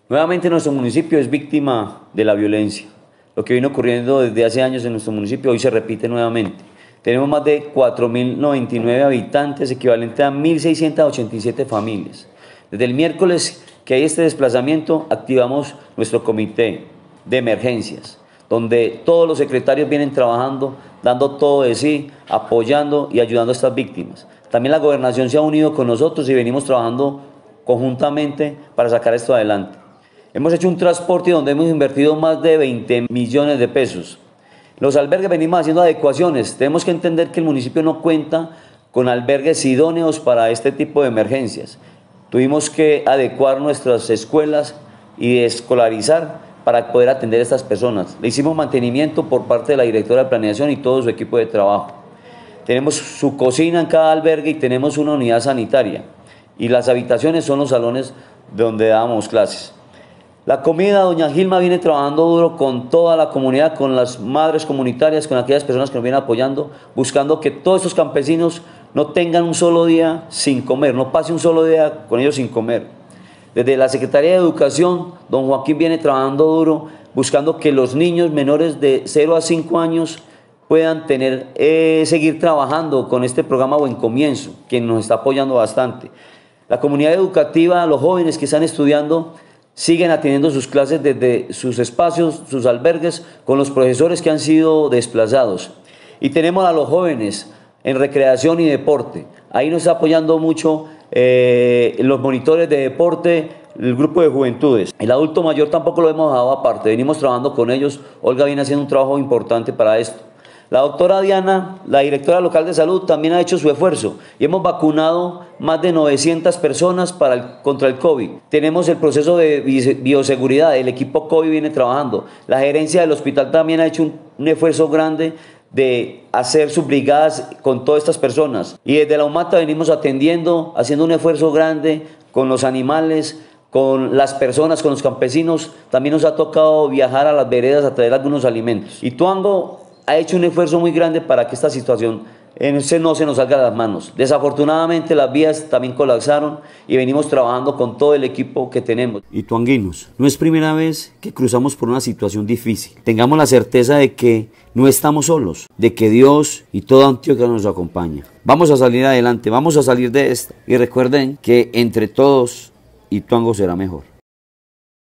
Nuevamente nuestro municipio es víctima de la violencia. Lo que viene ocurriendo desde hace años en nuestro municipio hoy se repite nuevamente. Tenemos más de 4.099 habitantes, equivalente a 1.687 familias. Desde el miércoles que hay este desplazamiento, activamos nuestro comité de emergencias, donde todos los secretarios vienen trabajando, dando todo de sí, apoyando y ayudando a estas víctimas. También la gobernación se ha unido con nosotros y venimos trabajando conjuntamente para sacar esto adelante. Hemos hecho un transporte donde hemos invertido más de 20 millones de pesos. Los albergues venimos haciendo adecuaciones. Tenemos que entender que el municipio no cuenta con albergues idóneos para este tipo de emergencias. Tuvimos que adecuar nuestras escuelas y escolarizar para poder atender a estas personas. Le hicimos mantenimiento por parte de la directora de planeación y todo su equipo de trabajo. Tenemos su cocina en cada albergue y tenemos una unidad sanitaria. Y las habitaciones son los salones donde damos clases. La comida, doña Gilma viene trabajando duro con toda la comunidad, con las madres comunitarias, con aquellas personas que nos vienen apoyando, buscando que todos estos campesinos no tengan un solo día sin comer, no pase un solo día con ellos sin comer. Desde la Secretaría de Educación, don Joaquín viene trabajando duro, buscando que los niños menores de 0 a 5 años puedan seguir trabajando con este programa Buen Comienzo, que nos está apoyando bastante. La comunidad educativa, los jóvenes que están estudiando, siguen atendiendo sus clases desde sus espacios, sus albergues, con los profesores que han sido desplazados. Y tenemos a los jóvenes en recreación y deporte. Ahí nos está apoyando mucho los monitores de deporte, el grupo de juventudes. El adulto mayor tampoco lo hemos dejado aparte, venimos trabajando con ellos. Olga viene haciendo un trabajo importante para esto. La doctora Diana, la directora local de salud, también ha hecho su esfuerzo y hemos vacunado más de 900 personas contra el COVID. Tenemos el proceso de bioseguridad, el equipo COVID viene trabajando. La gerencia del hospital también ha hecho un esfuerzo grande de hacer sus brigadas con todas estas personas. Y desde la UMATA venimos atendiendo, haciendo un esfuerzo grande con los animales, con las personas, con los campesinos. También nos ha tocado viajar a las veredas a traer algunos alimentos. Y Ituango ha hecho un esfuerzo muy grande para que esta situación no se nos salga de las manos. Desafortunadamente las vías también colapsaron y venimos trabajando con todo el equipo que tenemos. Ituanguinos, no es primera vez que cruzamos por una situación difícil. Tengamos la certeza de que no estamos solos, de que Dios y toda Antioquia nos acompaña. Vamos a salir adelante, vamos a salir de esta y recuerden que entre todos Ituango será mejor.